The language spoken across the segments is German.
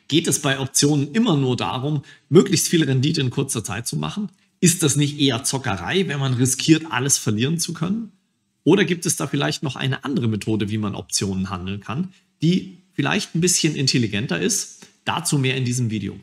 Geht es bei Optionen immer nur darum, möglichst viel Rendite in kurzer Zeit zu machen? Ist das nicht eher Zockerei, wenn man riskiert, alles verlieren zu können? Oder gibt es da vielleicht noch eine andere Methode, wie man Optionen handeln kann, die vielleicht ein bisschen intelligenter ist? Dazu mehr in diesem Video.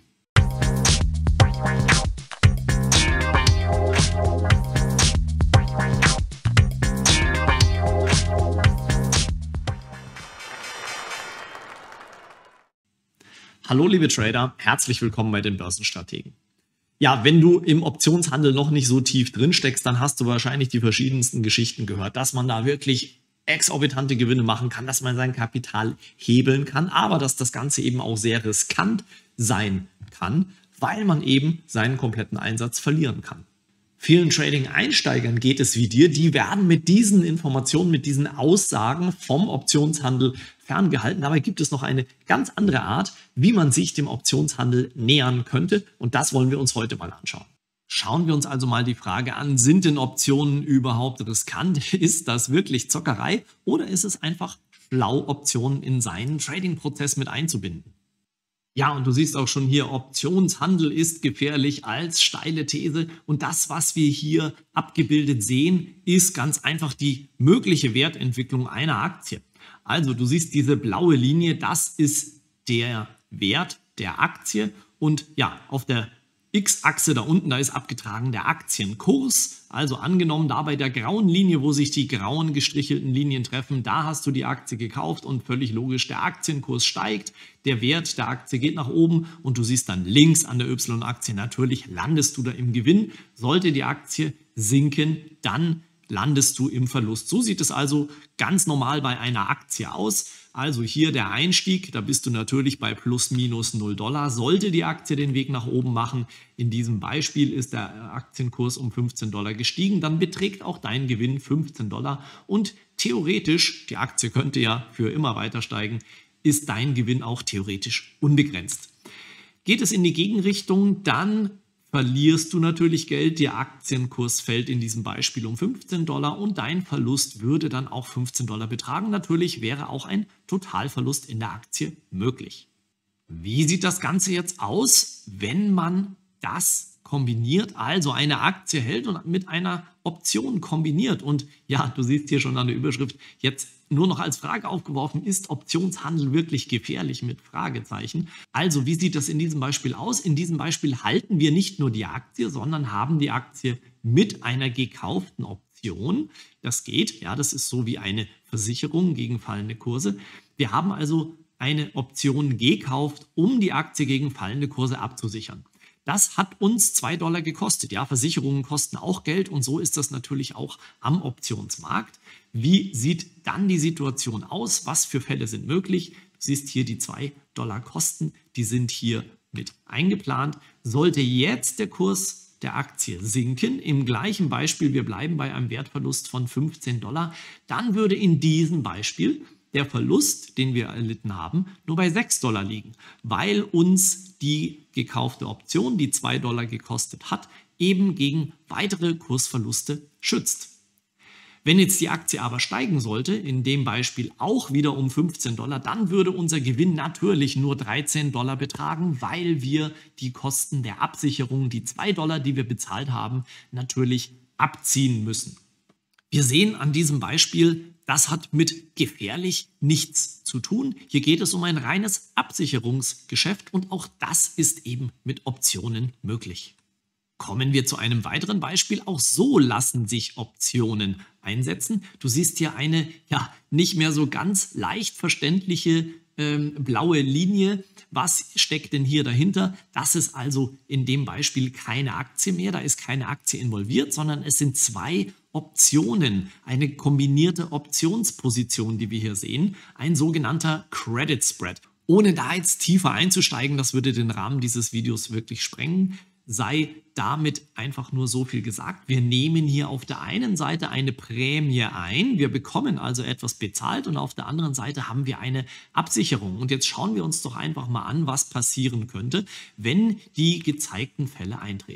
Hallo liebe Trader, herzlich willkommen bei den Börsenstrategen. Ja, wenn du im Optionshandel noch nicht so tief drin steckst, dann hast du wahrscheinlich die verschiedensten Geschichten gehört, dass man da wirklich exorbitante Gewinne machen kann, dass man sein Kapital hebeln kann, aber dass das Ganze eben auch sehr riskant sein kann, weil man eben seinen kompletten Einsatz verlieren kann. Vielen Trading-Einsteigern geht es wie dir, die werden mit diesen Informationen, mit diesen Aussagen vom Optionshandel ferngehalten. Dabei gibt es noch eine ganz andere Art, wie man sich dem Optionshandel nähern könnte, und das wollen wir uns heute mal anschauen. Schauen wir uns also mal die Frage an, sind denn Optionen überhaupt riskant? Ist das wirklich Zockerei oder ist es einfach schlau, Optionen in seinen Trading-Prozess mit einzubinden? Ja, und du siehst auch schon hier, Optionshandel ist gefährlich als steile These. Und das, was wir hier abgebildet sehen, ist ganz einfach die mögliche Wertentwicklung einer Aktie. Also du siehst diese blaue Linie, das ist der Wert der Aktie. Und ja, auf der X-Achse da unten, da ist abgetragen der Aktienkurs. Also angenommen, da bei der grauen Linie, wo sich die grauen gestrichelten Linien treffen, da hast du die Aktie gekauft und völlig logisch, der Aktienkurs steigt, der Wert der Aktie geht nach oben und du siehst dann links an der Y-Aktie, natürlich landest du da im Gewinn. Sollte die Aktie sinken, dann landest du im Verlust. So sieht es also ganz normal bei einer Aktie aus. Also hier der Einstieg, da bist du natürlich bei plus minus $0. Sollte die Aktie den Weg nach oben machen, in diesem Beispiel ist der Aktienkurs um $15 gestiegen, dann beträgt auch dein Gewinn $15 und theoretisch, die Aktie könnte ja für immer weiter steigen, ist dein Gewinn auch theoretisch unbegrenzt. Geht es in die Gegenrichtung, dann verlierst du natürlich Geld, der Aktienkurs fällt in diesem Beispiel um $15 und dein Verlust würde dann auch $15 betragen. Natürlich wäre auch ein Totalverlust in der Aktie möglich. Wie sieht das Ganze jetzt aus, wenn man das kombiniert, also eine Aktie hält und mit einer Option kombiniert? Und ja, du siehst hier schon an der Überschrift, jetzt nur noch als Frage aufgeworfen, ist Optionshandel wirklich gefährlich mit Fragezeichen? Also wie sieht das in diesem Beispiel aus? In diesem Beispiel halten wir nicht nur die Aktie, sondern haben die Aktie mit einer gekauften Option. Das geht, ja, das ist so wie eine Versicherung gegen fallende Kurse. Wir haben also eine Option gekauft, um die Aktie gegen fallende Kurse abzusichern. Das hat uns $2 gekostet. Ja, Versicherungen kosten auch Geld und so ist das natürlich auch am Optionsmarkt. Wie sieht dann die Situation aus? Was für Fälle sind möglich? Du siehst hier die $2 Kosten, die sind hier mit eingeplant. Sollte jetzt der Kurs der Aktie sinken, im gleichen Beispiel, wir bleiben bei einem Wertverlust von $15, dann würde in diesem Beispiel der Verlust, den wir erlitten haben, nur bei $6 liegen, weil uns die gekaufte Option, die $2 gekostet hat, eben gegen weitere Kursverluste schützt. Wenn jetzt die Aktie aber steigen sollte, in dem Beispiel auch wieder um $15, dann würde unser Gewinn natürlich nur $13 betragen, weil wir die Kosten der Absicherung, die $2, die wir bezahlt haben, natürlich abziehen müssen. Wir sehen an diesem Beispiel, das hat mit gefährlich nichts zu tun. Hier geht es um ein reines Absicherungsgeschäft und auch das ist eben mit Optionen möglich. Kommen wir zu einem weiteren Beispiel. Auch so lassen sich Optionen einsetzen. Du siehst hier eine ja nicht mehr so ganz leicht verständliche blaue Linie. Was steckt denn hier dahinter? Das ist also in dem Beispiel keine Aktie mehr. Da ist keine Aktie involviert, sondern es sind zwei Optionen, eine kombinierte Optionsposition, die wir hier sehen, ein sogenannter Credit Spread. Ohne da jetzt tiefer einzusteigen, das würde den Rahmen dieses Videos wirklich sprengen, sei damit einfach nur so viel gesagt. Wir nehmen hier auf der einen Seite eine Prämie ein, wir bekommen also etwas bezahlt und auf der anderen Seite haben wir eine Absicherung. Und jetzt schauen wir uns doch einfach mal an, was passieren könnte, wenn die gezeigten Fälle eintreten.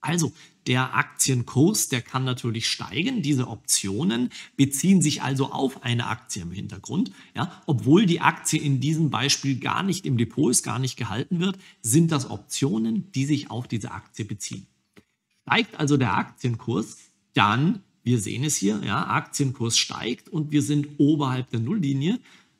Also der Aktienkurs, der kann natürlich steigen. Diese Optionen beziehen sich also auf eine Aktie im Hintergrund. Ja, obwohl die Aktie in diesem Beispiel gar nicht im Depot ist, gar nicht gehalten wird, sind das Optionen, die sich auf diese Aktie beziehen. Steigt also der Aktienkurs, dann, wir sehen es hier, ja, Aktienkurs steigt und wir sind oberhalb der Nulllinie,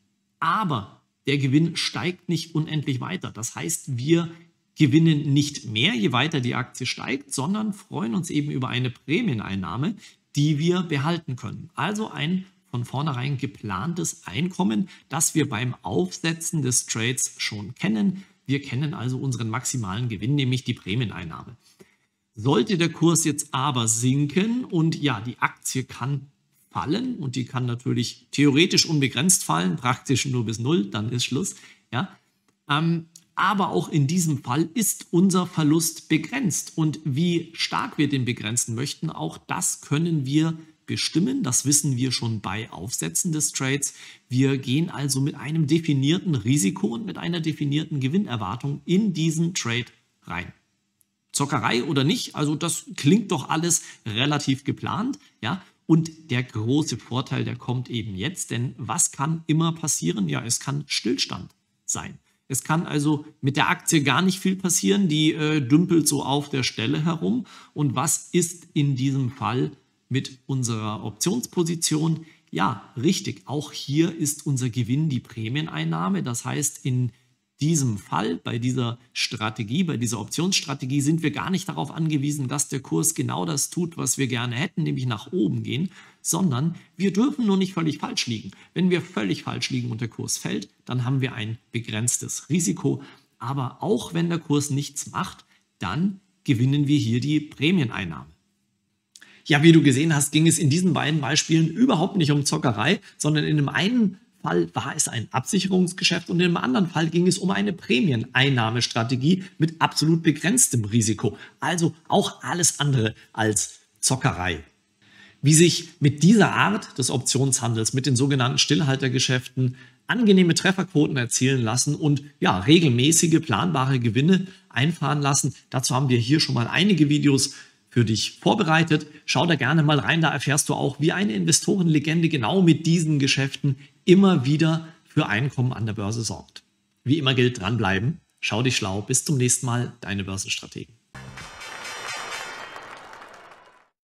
aber der Gewinn steigt nicht unendlich weiter. Das heißt, wir gewinnen nicht mehr, je weiter die Aktie steigt, sondern freuen uns eben über eine Prämieneinnahme, die wir behalten können. Also ein von vornherein geplantes Einkommen, das wir beim Aufsetzen des Trades schon kennen. Wir kennen also unseren maximalen Gewinn, nämlich die Prämieneinnahme. Sollte der Kurs jetzt aber sinken und ja, die Aktie kann fallen und die kann natürlich theoretisch unbegrenzt fallen, praktisch nur bis 0, dann ist Schluss. Ja? Aber auch in diesem Fall ist unser Verlust begrenzt. Und wie stark wir den begrenzen möchten, auch das können wir bestimmen. Das wissen wir schon bei Aufsetzen des Trades. Wir gehen also mit einem definierten Risiko und mit einer definierten Gewinnerwartung in diesen Trade rein. Zockerei oder nicht, also das klingt doch alles relativ geplant, ja. Und der große Vorteil, der kommt eben jetzt, denn was kann immer passieren? Ja, es kann Stillstand sein. Es kann also mit der Aktie gar nicht viel passieren, die dümpelt so auf der Stelle herum. Und was ist in diesem Fall mit unserer Optionsposition? Ja, richtig, auch hier ist unser Gewinn die Prämieneinnahme. Das heißt, in diesem Fall, bei dieser Strategie, bei dieser Optionsstrategie sind wir gar nicht darauf angewiesen, dass der Kurs genau das tut, was wir gerne hätten, nämlich nach oben gehen, sondern wir dürfen nur nicht völlig falsch liegen. Wenn wir völlig falsch liegen und der Kurs fällt, dann haben wir ein begrenztes Risiko. Aber auch wenn der Kurs nichts macht, dann gewinnen wir hier die Prämieneinnahme. Ja, wie du gesehen hast, ging es in diesen beiden Beispielen überhaupt nicht um Zockerei, sondern in dem einen Fall war es ein Absicherungsgeschäft und im anderen Fall ging es um eine Prämieneinnahmestrategie mit absolut begrenztem Risiko. Also auch alles andere als Zockerei. Wie sich mit dieser Art des Optionshandels, mit den sogenannten Stillhaltergeschäften, angenehme Trefferquoten erzielen lassen und ja, regelmäßige planbare Gewinne einfahren lassen, dazu haben wir hier schon mal einige Videos für dich vorbereitet. Schau da gerne mal rein, da erfährst du auch, wie eine Investorenlegende genau mit diesen Geschäften immer wieder für Einkommen an der Börse sorgt. Wie immer gilt, dranbleiben, schau dich schlau, bis zum nächsten Mal, deine Börsenstrategen.